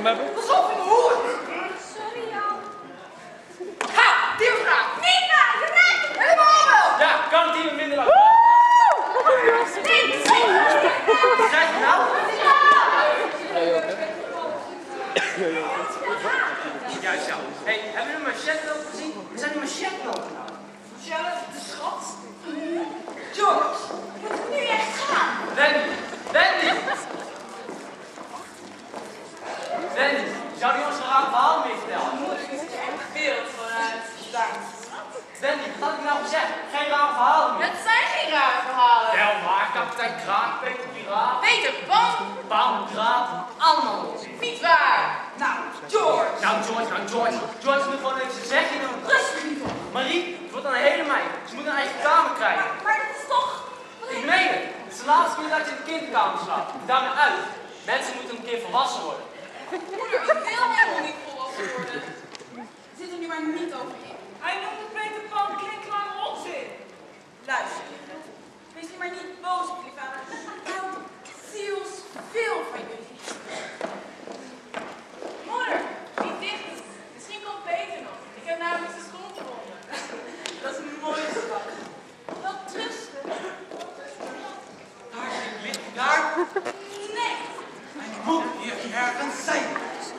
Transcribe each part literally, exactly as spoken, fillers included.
hebben? Pas op, een hoer! Sorry, Jan. Ha! Deelvraag! Nina, je rijdt hem helemaal wel! Ja, kan het hier minder lang? Nee, zeker! Wat zeg je nou? Juist, ja. Hé, hey, hebben jullie machette nog gezien? We zijn die machette nog. Michelle, de schat. George, Moet het nu echt gaan? Wendy, Wendy! Wendy, zou die ons een raar verhaal mee vertellen? moeder is er echt wereld vanuit. Wendy, wat had ik nou gezegd? Geen raar verhaal meer. Het zijn geen rare verhalen. Wel maar, kapitein Kraak, Peter Piraat, Peter Pan, Paul Kraat, allemaal los. niet waar. Nou, George. Nou George, nou George, George moet gewoon even zijn zegje doen. Rustig, lieve. Marie, het wordt een hele meid. Ze moet een eigen kamer krijgen. Maar dat is toch... Ik meen het. Het is de laatste keer dat je in de kinderkamer slaapt. Daarmee uit. Mensen moeten een keer volwassen worden. Moeder, ik wil helemaal niet volwassen worden. Zit er nu maar niet over in. Hij noemt het Peter Pan klinkklare onzin. Luister, wees nu maar niet boos op jullie vader. Ik hou zielsveel van jullie. Moeder, niet dicht. Misschien komt Peter nog. Ik heb namelijk zijn school gevonden. Dat is een mooie stap. Wat trusten. Daar ligt daar. Nee. Mijn boek hier ergens zijn.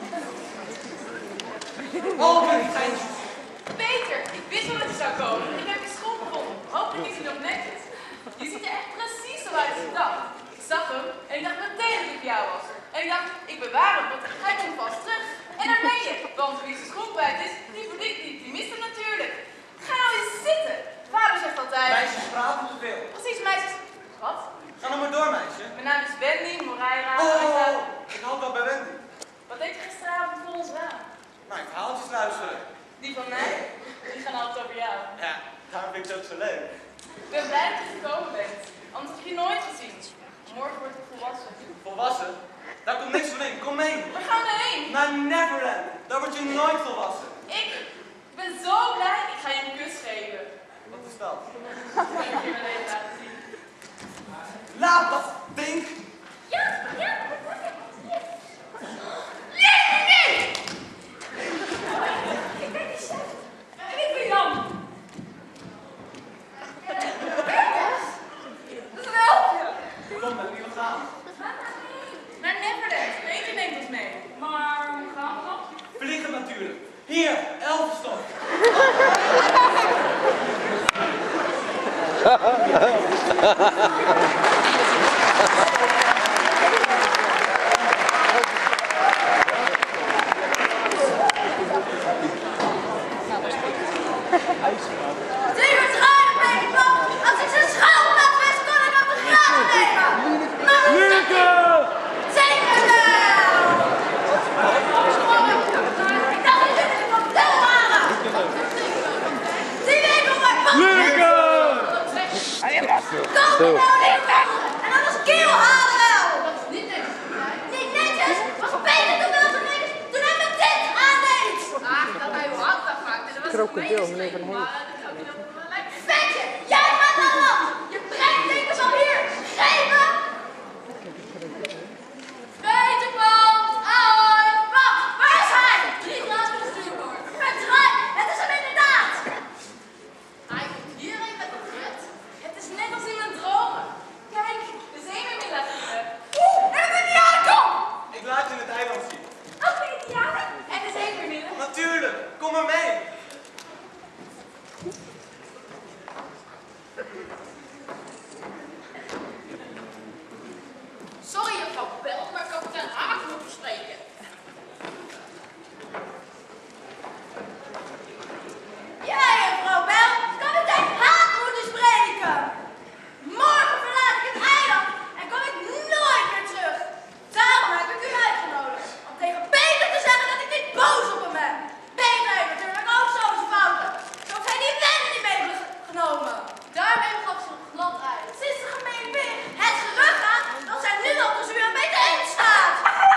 Open zijn. Peter, ik wist wel dat hij zou komen. Ik heb je school gevonden. Hopelijk is hij nog netjes. Je ziet er echt precies zo uit als ik dacht. Ik zag hem en ik dacht meteen dat ik jou was. En ik dacht, ik bewaar hem, want hij komt vast terug. En daar ben je. Want wie zijn schoen kwijt is, die verdient niet. Die mist hem natuurlijk. Ga nou eens zitten. Vader zegt altijd... Meisjes praten te veel. Precies, meisjes. Wat? Ga nou maar door, meisje. Mijn naam is Wendy Moreira. Oh, ik hou wel bij Wendy. Wat deed je gisteravond voor ons raam? Mijn verhaaltjes luisteren. Die van mij? Die gaan altijd over jou. Ja, daarom vind ik het ook zo leuk. Ik ben blij dat je gekomen bent. Anders heb ik je nooit gezien. Morgen word ik volwassen. Volwassen? Daar komt niks van in. Kom mee. Waar gaan we heen? Naar Neverland. Daar word je nooit volwassen. Ik ben zo blij. Ik ga je een kus geven. Wat is dat? Dat ga ik je mijn leven laten zien. Laat dat ding. Ja, ja. Nee, nee! Ik ben niet chef. En ik ben Jan. Dat is een helpje. Kom met wie we gaan. Naar Neverland. Peter neemt ons mee. Maar hoe gaan we dan? Vliegen natuurlijk. Hier, Elfenstad. Zeker schade, Peter Pan. Als ik zijn schouder laat wist, kon ik hem de graven nemen. Maar zeker wel. Ik dacht dat jullie hem op tel waren. Die weet nog maar van. Kom er nou niet weg. En dan is keel halen wel. Dat is niet netjes. Niet netjes, maar Peter toen wel zo netjes toen hij me dit aandeed. Ach, dat hij uw hand afmaakte. Dat was Krokodil, meneer Van Hees. Vetje, jij gaat aan land. Je brengt dingen al hier. Geven. Peter Pan, ahoy. Wacht, waar is hij? Niet naast de stuurboord. Het is hij, het is hem inderdaad. Hij komt hierheen met een rit. Het is net als in mijn dromen. Kijk, de zeemermin laat liggen. Oeh, en het Indianenkom. Ik laat je het eiland zien. Ook de Indianen? En de zeemerminnen. Natuurlijk. Kom maar mee. Sorry, juffrouw Bel, maar kapitein Haak moet verspreken. Ja, juffrouw Bel, kapitein Haak moeten spreken. Morgen verlaat ik het eiland en kom ik nooit meer terug. Daarom heb ik u uitgenodigd. Om tegen Peter te zeggen dat ik niet boos op hem ben. Peter heeft natuurlijk ook zo zijn fouten. Zo heeft hij die Wendy niet meegenomen. Daarmee gaf ze een glad uit. Sinds de gemene beer het gerucht gaat dat zij nu al tussen u en Peter heen staat.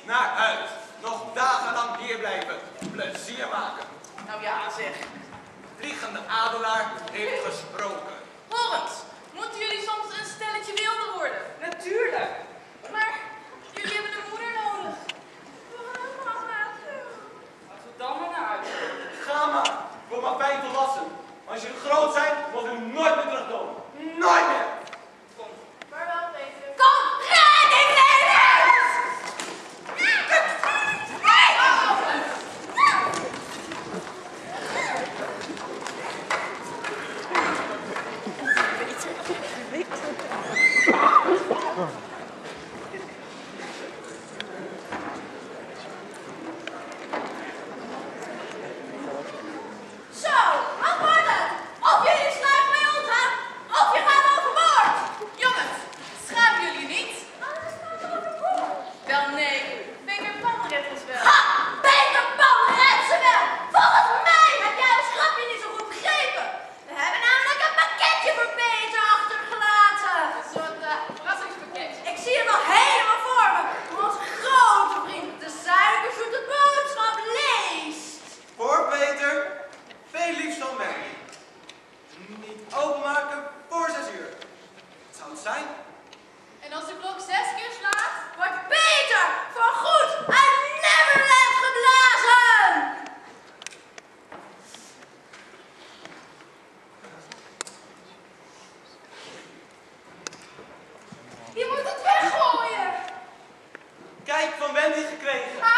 Naar huis. Nog dagenlang hier blijven. Plezier maken. Nou ja, zeg. Vliegende Adelaar heeft gesproken. Hoor eens, moeten jullie soms een stelletje wilden worden? Natuurlijk. Maar jullie hebben een moeder nodig. Laten we dan maar naar huis. Ga maar. Word maar fijn volwassen. Als jullie groot zijn, mogen jullie nooit meer terugkomen. Nooit meer. Kom. Vaarwel, Peter. Kom, red ik levens! Zo, wat wordt het? Of jullie sluiten bij ons aan, of je gaat overboord! Jongens, schamen jullie niet? Alles gaat overboord! Wel nee, Peter Pan redt ons wel. Ha! Peter Pan redt ze wel! Volgens mij heb jij ons grapje niet zo goed begrepen. We hebben namelijk een pakketje voor Peter achtergelaten. Een soort uh, verrassingspakket. Ik zie het al helemaal voor me. Hoe onze grote vriend de suikerzoete boodschap leest. Voor Peter, veel liefst van mij. Niet openmaken voor zes uur. Wat zou het zijn? En als de klok zes keer slaat? Wordt Peter voorgoed uit Neverland geblazen. Je moet het weggooien. Kijk, van Wendy gekregen. Ha!